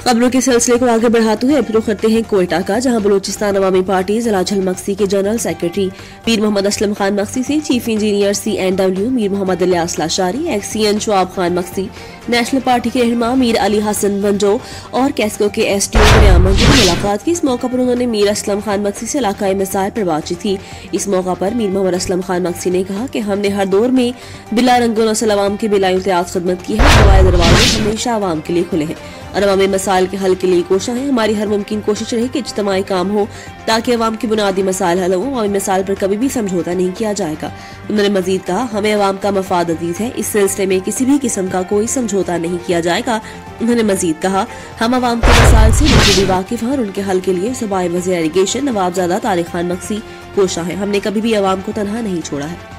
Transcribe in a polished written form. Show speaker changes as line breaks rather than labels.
खबरों के सिलसिले को आगे बढ़ाते हुए अब रुख करते हैं कोयटा का, जहां बलूचिस्तान अवामी पार्टी जिला झल मक्सी के जनरल सेक्रेटरी मीर मोहम्मद असलम खान मक्सी से chief engineer CNW Mir Mohammad Ilyas Lashari, XCN Shuaib Khan Magsi, national party के रहनुमा मीर अली हसन वंजो और कैस्को के SDO नियामत की मुलाकात की। इस मौका पर उन्होंने मीर असलम खान मक्सी से इलाकाई मसाइल पर बातचीत की। इस मौका पर मीर मोहम्मद असलम खान मक्सी ने कहा कि हमने हर दौर में बिला रंगो नस्ल अवाम के बिलायुतियात खिदमत की है। हमारे दरवाजे हमेशा अवाम के लिए खुले हैं और अवामी मसाइल के हल के लिए कोशिश है। हमारी हर मुमकिन कोशिश रही कि इज्तिमाई काम हो ताकि अवाम के बुनियादी मसाइल हल हों। अवामी मसाइल पर कभी भी समझौता नहीं किया जाएगा। उन्होंने मजीद कहा, हमें अवाम का मफाद अजीज है, इस सिलसिले में किसी भी किस्म का कोई समझौता नहीं किया जाएगा। उन्होंने मजीद कहा, हम अवाम के मसाइल से बखूबी वाकिफ हैं और उनके हल के लिए सूबाई वज़ीर इरिगेशन नवाबजादा तारिक खान मक्सी कोशा है। हमने कभी भी अवाम को तनहा नहीं छोड़ा है।